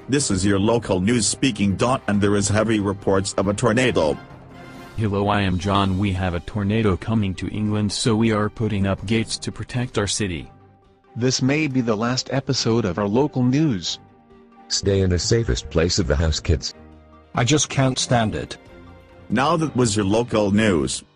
This is your local news speaking. And there is heavy reports of a tornado. Hello, I am John. We have a tornado coming to England, so we are putting up gates to protect our city. This may be the last episode of our local news. Stay in the safest place of the house, kids. I just can't stand it. Now that was your local news.